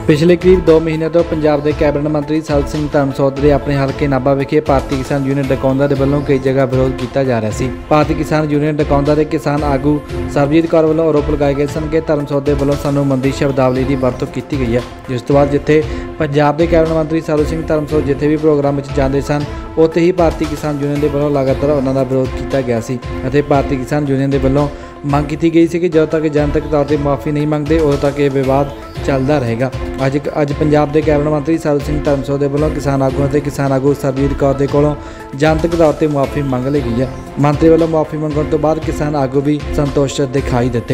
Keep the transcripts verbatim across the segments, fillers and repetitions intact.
पिछले करीब दो महीने तो पंजाब के कैबिनेट मंत्री सल सिंह धर्मसोत ने अपने हल्के नाभा विखे भारतीय किसान यूनियन डकौंदा के वलों कई जगह विरोध किया जा रहा है। भारतीय किसान यूनियन डकौंदा के किसान आगू सरबजीत कौर वलों आरोप लगाए गए सन कि धर्मसोत के वलों सानू मंदी शब्दावली की वरतों की गई है, जिस तो बाद जिथे पंजाब के कैबिनेट मंत्री सल सिंह धर्मसोत जिथे भी प्रोग्राम में जाते सन उत्थे ही भारतीय किसान यूनियन के वलों लगातार उन्होंने विरोध किया गया सी। भारतीय किसान यूनियन के वलों मांग की गई सी कि जदों तक जनतक तौर पर माफ़ी नहीं मंगते उदों तक यह विवाद चलता रहेगा। अज अज पंजाब के कैबिनेट मंत्री सल सिंह धर्मसोत के वलों किसान आगू और किसान आगू सरबजीत कौर के कोलों जनतक तौर पर मुआफ़ी मंग ली गई है। मंत्री वालों मुआफ़ी मंगने तो बाद किसान आगू भी संतोष दिखाई दिते।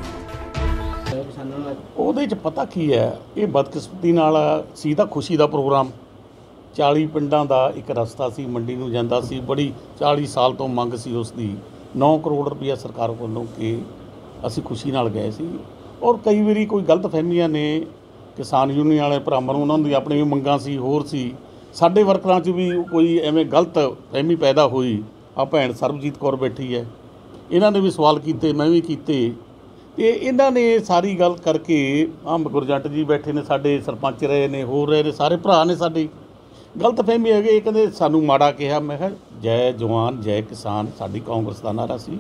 ਉਹਦੇ 'ਚ ਪਤਾ ਕੀ ਹੈ, ਇਹ ਬਦਕਿਸਮਤੀ ਨਾਲ ਸੀ ਤਾਂ ਖੁਸ਼ੀ ਦਾ ਪ੍ਰੋਗਰਾਮ ਚਾਲੀ ਪਿੰਡਾਂ ਦਾ ਇੱਕ ਰਸਤਾ ਸੀ, ਮੰਡੀ ਨੂੰ ਜਾਂਦਾ ਸੀ, ਬੜੀ ਚਾਲੀ ਸਾਲ ਤੋਂ ਮੰਗ ਸੀ ਉਸ ਦੀ ਨੌ ਕਰੋੜ ਰੁਪਈਆ ਸਰਕਾਰ ਵੱਲੋਂ ਕਿ ਅਸੀਂ ਖੁਸ਼ੀ ਨਾਲ ਗਏ ਸੀ। ਔਰ ਕਈ ਵਾਰੀ ਕੋਈ ਗਲਤ ਫਹਿਮੀਆਂ ਨੇ ਕਿਸਾਨ ਯੂਨੀਅਨ ਵਾਲੇ ਭਰਾਵਾਂ ਨੂੰ, ਉਹਨਾਂ ਦੀ ਆਪਣੀ ਵੀ ਮੰਗਾਂ ਸੀ, ਹੋਰ ਸੀ, ਸਾਡੇ ਵਰਕਰਾਂ 'ਚ ਵੀ ਕੋਈ ਐਵੇਂ ਗਲਤ ਫਹਿਮੀ ਪੈਦਾ ਹੋਈ। ਆ ਭੈਣ ਸਰਬਜੀਤ ਕੌਰ ਬੈਠੀ ਹੈ, ਇਹਨਾਂ ਨੇ ਵੀ ਸਵਾਲ ਕੀਤੇ, ਮੈਂ ਵੀ ਕੀਤੇ, ਤੇ ਇਹਨਾਂ ਨੇ ਸਾਰੀ ਗੱਲ ਕਰਕੇ ਆਹ ਗੁਰਜੰਟ ਜੀ ਬੈਠੇ ਨੇ, ਸਾਡੇ ਸਰਪੰਚ ਰਹੇ ਨੇ, ਹੋਰ ਰਹੇ ਨੇ, ਸਾਰੇ ਭਰਾ ਨੇ। ਸਾਡੇ ਗਲਤ ਫਹਿਮੀ ਹੈਗੇ, ਇਹ ਕਹਿੰਦੇ ਸਾਨੂੰ ਮਾੜਾ ਕਿਹਾ। ਮੈਂ ਕਿਹਾ ਜੈ ਜਵਾਨ ਜੈ ਕਿਸਾਨ ਸਾਡੀ ਕਾਂਗਰਸ ਦਾ ਨਾਰਾ ਸੀ,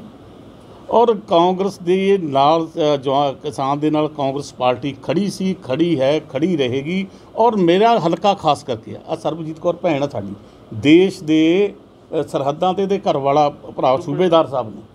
ਔਰ ਕਾਂਗਰਸ ਦੇ ਨਾਲ ਜਵਾ ਕਿਸਾਨ ਦੇ ਨਾਲ ਕਾਂਗਰਸ ਪਾਰਟੀ ਖੜੀ ਸੀ, ਖੜੀ ਹੈ, ਖੜੀ ਰਹੇਗੀ। ਔਰ ਮੇਰਾ ਹਲਕਾ ਖਾਸ ਕਰਕੇ ਆ ਸਰਬਜੀਤ ਕੌਰ ਭੈਣ ਆ ਸਾਡੀ, ਦੇਸ਼ ਦੇ ਸਰਹੱਦਾਂ 'ਤੇ ਦੇ ਘਰ ਵਾਲਾ ਭਰਾ ਸੂਬੇਦਾਰ ਸਾਹਿਬ ਨੇ।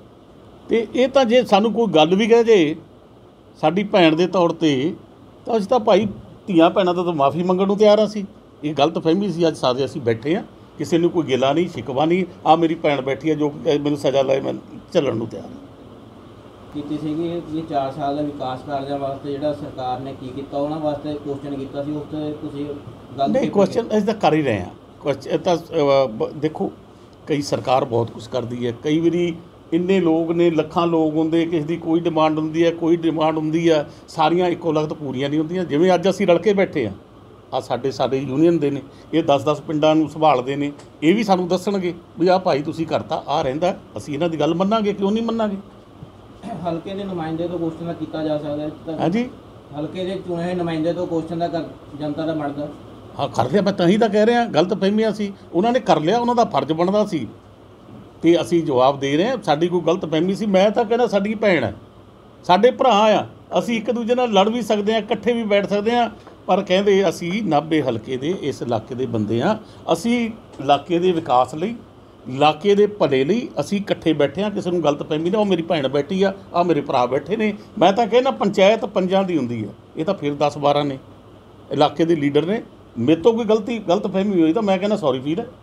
ਤੇ ਇਹ ਤਾਂ ਜੇ ਸਾਨੂੰ ਕੋਈ ਗੱਲ ਵੀ ਕਹਿ ਜੇ ਸਾਡੀ ਭੈਣ ਦੇ ਤੌਰ 'ਤੇ ਤਾਂ ਅਸੀਂ ਤਾਂ ਭਾਈ ਧੀਆਂ ਭੈਣਾਂ ਤੋਂ ਤਾਂ ਮਾफ़ੀ ਮੰਗਣ ਨੂੰ ਤਿਆਰ ਅਸੀਂ। ਇਹ ਗਲਤ ਫਹਿਮੀ ਸੀ, ਅੱਜ ਸਾਰੇ ਅਸੀਂ ਬੈਠੇ ਹਾਂ, ਕਿਸੇ ਨੂੰ ਕੋਈ ਗਿਲਾ ਨਹੀਂ, ਸ਼ਿਕਵਾ ਨਹੀਂ। ਆ ਮੇਰੀ ਭੈਣ ਬੈਠੀ ਹੈ ਜੋ ਮੈਨੂੰ ਸਜ਼ਾ ਲਾਏ, ਮੈਂ ਚੱਲਣ ਨੂੰ ਤਿਆਰ ਹਾਂ। ਕੀਤੀ ਸੀਗੀ ਇਹ ਚਾਰ ਸਾਲ ਦਾ ਵਿਕਾਸ ਕਾਰਜਾਂ ਵਾਸਤੇ ਜਿਹੜਾ ਸਰਕਾਰ ਨੇ ਕੀ ਕੀਤਾ, ਉਹਨਾਂ ਵਾਸਤੇ ਕੁਐਸਚਨ ਕੀਤਾ ਸੀ, ਉਸ 'ਤੇ ਤੁਸੀਂ ਗੱਲ ਨਹੀਂ ਕੁਐਸਚਨ ਅਸੀਂ ਤਾਂ ਕਰ ਹੀ ਰਹੇ ਹਾਂ। ਕੁਐਸਚਨ ਤਾਂ ਦੇਖੋ ਕਈ ਸਰਕਾਰ ਬਹੁਤ ਕੁਛ ਕਰਦੀ ਹੈ, ਕਈ ਵਾਰੀ ਇੰਨੇ ਲੋਕ ਨੇ, ਲੱਖਾਂ ਲੋਕ ਹੁੰਦੇ, ਕਿਸੇ ਦੀ ਕੋਈ ਡਿਮਾਂਡ ਹੁੰਦੀ ਹੈ, ਕੋਈ ਡਿਮਾਂਡ ਹੁੰਦੀ ਆ, ਸਾਰੀਆਂ ਇੱਕੋ ਲਗਤ ਪੂਰੀਆਂ ਨਹੀਂ ਹੁੰਦੀਆਂ। ਜਿਵੇਂ ਅੱਜ ਅਸੀਂ ਰਲ ਕੇ ਬੈਠੇ ਹਾਂ, ਆ ਸਾਡੇ ਸਾਡੇ ਯੂਨੀਅਨ ਦੇ ਨੇ, ਇਹ ਦਸ ਦਸ ਪਿੰਡਾਂ ਨੂੰ ਸੰਭਾਲਦੇ ਨੇ, ਇਹ ਵੀ ਸਾਨੂੰ ਦੱਸਣਗੇ ਵੀ ਆਹ ਭਾਈ ਤੁਸੀਂ ਕਰਤਾ, ਆਹ ਰਹਿੰਦਾ, ਅਸੀਂ ਇਹਨਾਂ ਦੀ ਗੱਲ ਮੰਨਾਂਗੇ, ਕਿਉਂ ਨਹੀਂ ਮੰਨਾਂਗੇ। ਹਲਕੇ ਦੇ ਨੁਮਾਇੰਦੇ ਤੋਂ ਕੁਐਸਚਨ ਦਾ ਕੀਤਾ ਜਾ ਸਕਦਾ। ਹਾਂਜੀ, ਹਲਕੇ ਦੇ ਚੁਣੇ ਹੋਏ ਨੁਮਾਇੰਦੇ ਤੋਂ ਕੁਐਸਚਨ ਦਾ ਜਨਤਾ ਦਾ ਬਣਦਾ। ਹਾਂ ਕਰ ਲਿਆ, ਮੈਂ ਤਾਂ ਹੀ ਤਾਂ ਕਹਿ ਰਿਹਾ, ਗਲਤ ਫਹਿਮੀਆਂ ਸੀ, ਉਹਨਾਂ ਨੇ ਕਰ ਲਿਆ, ਉਹਨਾਂ ਦਾ ਫਰਜ਼ ਬਣਦਾ ਸੀ ਤੇ ਅਸੀਂ ਜਵਾਬ ਦੇ ਰਹੇ ਹਾਂ। ਸਾਡੀ ਕੋਈ ਗਲਤ ਫਹਿਮੀ ਸੀ, ਮੈਂ ਤਾਂ ਕਹਿੰਦਾ ਸਾਡੀ ਭੈਣ ਹੈ, ਸਾਡੇ ਭਰਾ ਆ, ਅਸੀਂ ਇੱਕ ਦੂਜੇ ਨਾਲ ਲੜ ਵੀ ਸਕਦੇ ਹਾਂ, ਇਕੱਠੇ ਵੀ ਬੈਠ ਸਕਦੇ ਹਾਂ, ਪਰ ਕਹਿੰਦੇ ਅਸੀਂ ਨਾਭੇ ਹਲਕੇ ਦੇ ਇਸ ਇਲਾਕੇ ਦੇ ਬੰਦੇ ਹਾਂ, ਅਸੀਂ ਇਲਾਕੇ ਦੇ ਵਿਕਾਸ ਲਈ, ਇਲਾਕੇ ਦੇ ਭਲੇ ਲਈ ਅਸੀਂ ਇਕੱਠੇ ਬੈਠੇ ਹਾਂ, ਕਿਸੇ ਨੂੰ ਗਲਤ ਫਹਿਮੀ ਨਾ। ਉਹ ਮੇਰੀ ਭੈਣ ਬੈਠੀ ਆ, ਆਹ ਮੇਰੇ ਭਰਾ ਬੈਠੇ ਨੇ। ਮੈਂ ਤਾਂ ਕਹਿੰਦਾ ਪੰਚਾਇਤ ਪੰਜਾਂ ਦੀ ਹੁੰਦੀ ਹੈ, ਇਹ ਤਾਂ ਫਿਰ ਦਸ ਬਾਰਾਂ ਨੇ ਇਲਾਕੇ ਦੇ ਲੀਡਰ ਨੇ। ਮੇਰੇ ਤੋਂ ਕੋਈ ਗਲਤੀ ਗਲਤ ਫਹਿਮੀ ਹੋਈ ਤਾਂ ਮੈਂ ਕਹਿੰਦਾ ਸੌਰੀ ਵੀਰ ਹੈ।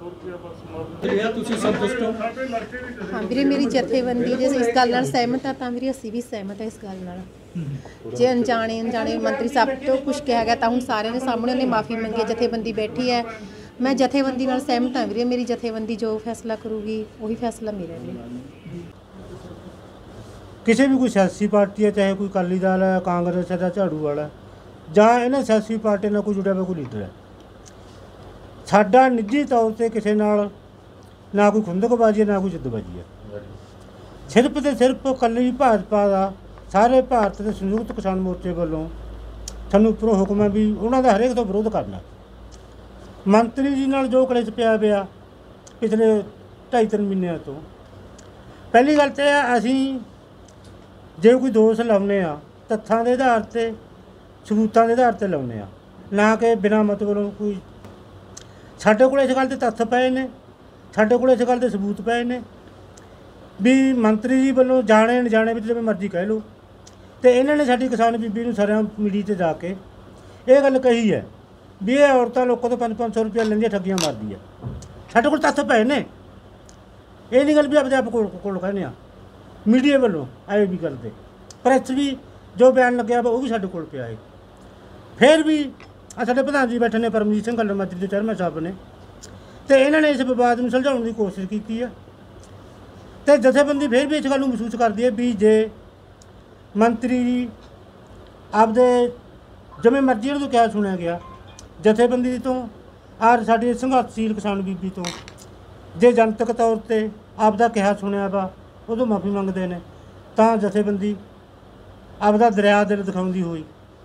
हाँ वीरे, मेरी जथेबंदी जे इस गल नाल सहमत है, तो वीरे असीं भी सहमत है इस गल नाल। जे अनजाने अनजाने मंत्री साहब तो कुछ कहा गया तो हुण सारे ने सामने उन्हें माफ़ी मंगी, जथेबंदी बैठी है, मैं जथेबंदी नाल सहमत हाँ वीरे। मेरी जथेबंदी जो फैसला करूगी वही फैसला मेरा भी। किसी भी कोई सियासी पार्टी है, चाहे कोई अकाली दल है, कांग्रेस है, झाड़ू वाला जां इन्हां सियासी पार्टी नाल कोई जुड़िया हुआ कोई लीडर है, साडा निजी तौर पर किसी नाल ना कोई खुंदकबाजी है, ना कोई जिद्दबाजी है। सिर्फ तो सिर्फ कल्ली भाजपा का सारे भारत के संयुक्त किसान मोर्चे वालों सानू उपरों हुक्म है भी उन्होंने हरेक तो विरोध करना। मंत्री जी नाल जो कलेश पिया पिया पिछले ढाई तीन महीनों तो, पहली गल तो असी जो कोई दोष लाने तत्थां के आधार पर, सबूतों के आधार पर लाने, ना कि बिना मतलब कोई। साढ़े को इस गल के तत्थ पे ने, साढ़े को इस गल के सबूत पे ने भी मंत्री जी वालों जाने अनजाने भी जिवें मर्जी कह लो, तो इन्होंने साडी किसान बीबी नूं सारियां मीडिया ते जाके ये गल कही है भी ये औरतां लोगों तो पाँच पाँच सौ रुपया लैंदियां, ठगियां मारदी है। साढ़े को तत्थ पे ने, ये नहीं गल भी आपदे आप कोल कहने आ, मीडिया वालों आए भी करते, प्रैस भी जो बयान लग्या वो भी साढ़े कोल पिया है। फिर भी आ साडे प्रधान जी बैठे ने परमजीत सिंह गल्लर मंत्री के चेयरमैन साहब ने, तो इन्होंने इस विवाद में सुलझाने की कोशिश की है। तो जथेबंदी फिर भी इस गल महसूस करती है भी जे मंत्री जी आपदे जिवें मर्जी उन्होंने क्या सुनिया गया, जथेबंदी तो और साडी संघर्षशील किसान बीबी तो जे जनतक तौर पर आपदा कहा सुनिया वा उदों माफ़ी मंगते हैं, तो जथेबंदी आपदा दरिया दिल दिखाउंदी हुई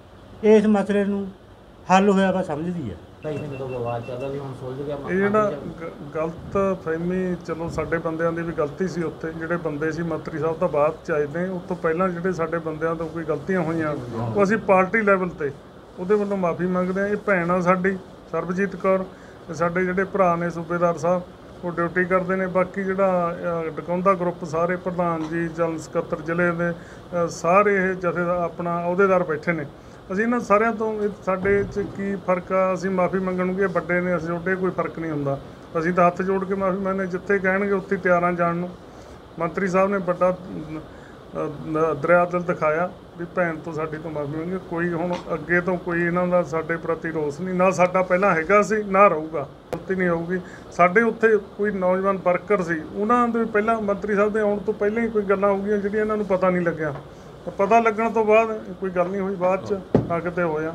ਇਸ ਮਸਲੇ ਨੂੰ ਹੱਲ ਹੋਇਆ ਵਾ ਸਮਝਦੀ ਹੈ। ਢਾਈ ਮਹੀਨੇ ਤੋਂ ਵਿਵਾਦ ਚੱਲ ਰਿਹਾ ਵੀ ਹੁਣ ਸੁਲਝ ਗਿਆ ਇਹ ਜਿਹੜਾ ਗ- ਗਲਤ ਫਹਿਮੀ, ਚਲੋ ਸਾਡੇ ਬੰਦਿਆਂ ਦੀ ਵੀ ਗਲਤੀ ਸੀ। ਉੱਥੇ ਜਿਹੜੇ ਬੰਦੇ ਸੀ ਮੰਤਰੀ ਸਾਹਿਬ ਤਾਂ ਬਾਅਦ ਚ ਆਏ ਨੇ, ਉਸ ਤੋਂ ਪਹਿਲਾਂ ਜਿਹੜੇ ਸਾਡੇ ਬੰਦਿਆਂ ਤੋਂ ਕੋਈ ਗਲਤੀਆਂ ਹੋਈਆਂ ਉਹ ਅਸੀਂ ਪਾਰਟੀ ਲੈਵਲ ਤੇ ਉਹਦੇ ਵੱਲੋਂ ਮਾਫੀ ਮੰਗਦੇ ਹਾਂ। ਇਹ ਭੈਣ ਆ ਸਾਡੀ ਸਰਬਜੀਤ ਕੌਰ, ਤੇ ਸਾਡੇ ਜਿਹੜੇ ਭਰਾ ਨੇ ਸੂਬੇਦਾਰ ਸਾਹਿਬ ਉਹ ਡਿਊਟੀ ਕਰਦੇ ਨੇ। ਬਾਕੀ ਜਿਹੜਾ ਅ, ਡਕੌਂਦਾ ਗਰੁੱਪ ਸਾਰੇ ਪ੍ਰਧਾਨ ਜੀ, ਜਨਰਲ ਸਕੱਤਰ ਜ਼ਿਲ੍ਹੇ ਦੇ ਅ, ਸਾਰੇ ਇਹ ਜਥੇ ਦਾ ਆਪਣਾ ਅਹੁਦੇਦਾਰ ਬੈਠੇ ਨੇ। ਅਸੀਂ ਇਹਨਾਂ ਸਾਰਿਆਂ ਤੋਂ ਇਹ ਸਾਡੇ 'ਚ ਕੀ ਫਰਕ ਆ, ਅਸੀਂ ਮਾਫੀ ਮੰਗਣ ਨੂੰ ਕਿ ਇਹ ਵੱਡੇ ਨੇ ਅਸੀਂ ਛੋਟੇ, ਕੋਈ ਫਰਕ ਨਹੀਂ ਹੁੰਦਾ। ਅਸੀਂ ਤਾਂ ਹੱਥ ਜੋੜ ਕੇ ਮਾਫੀ ਮੰਗਦੇ, ਜਿੱਥੇ ਕਹਿਣਗੇ ਉੱਥੇ ਤਿਆਰ ਹਾਂ ਜਾਣ ਨੂੰ। ਮੰਤਰੀ ਸਾਹਿਬ ਨੇ ਵੱਡਾ ਅ, ਨ- ਦਰਿਆ ਦਿਲ ਦਿਖਾਇਆ ਵੀ ਭੈਣ ਤੋਂ ਸਾਡੀ ਤੋਂ ਮਾਫੀ ਮੰਗੀ। ਕੋਈ ਹੁਣ ਅੱਗੇ ਤੋਂ ਕੋਈ ਇਹਨਾਂ ਦਾ ਸਾਡੇ ਪ੍ਰਤੀ ਰੋਸ ਨਹੀਂ, ਨਾ ਸਾਡਾ ਪਹਿਲਾਂ ਹੈਗਾ ਸੀ ਨਾ ਰਹੂਗਾ, ਗਲਤੀ ਨਹੀਂ ਹੋਊਗੀ। ਸਾਡੇ ਉੱਥੇ ਕੋਈ ਨੌਜਵਾਨ ਵਰਕਰ ਸੀ, ਉਹਨਾਂ ਦੇ ਪਹਿਲਾਂ ਮੰਤਰੀ ਸਾਹਿਬ ਦੇ ਆਉਣ ਤੋਂ ਪਹਿਲਾਂ ਹੀ ਕੋਈ ਗੱਲਾਂ ਹੋ ਗਈਆਂ ਜਿਹੜੀਆਂ ਇਹਨਾਂ ਨੂੰ ਪਤਾ ਨਹੀਂ ਲੱਗਿਆ। ਪਤਾ ਲੱਗਣ ਤੋਂ ਬਾਅਦ ਕੋਈ ਗੱਲ ਨਹੀਂ ਹੋਈ, ਬਾਅਦ 'ਚ ਆ ਕਿਤੇ ਹੋਇਆ।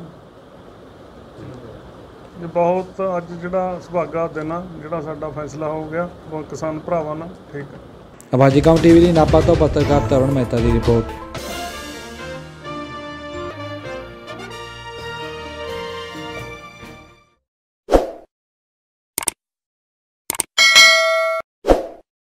ਇਹ ਬਹੁਤ ਅੱਜ ਜਿਹੜਾ ਸੁਭਾਗਾ ਦਿਨ ਆ, ਜਿਹੜਾ ਸਾਡਾ ਫੈਸਲਾ ਹੋ ਗਿਆ ਬਹੁਤ ਕਿਸਾਨ ਭਰਾਵਾਂ ਨਾਲ। ਠੀਕ ਹੈ। ਆਵਾਜ਼ੀ ਗਾਉਂ ਟੀਵੀ ਲਈ ਨਾਭਾ ਤੋਂ ਪੱਤਰਕਾਰ ਤਰੁਣ ਮਹਿਤਾ ਦੀ ਰਿਪੋਰਟ।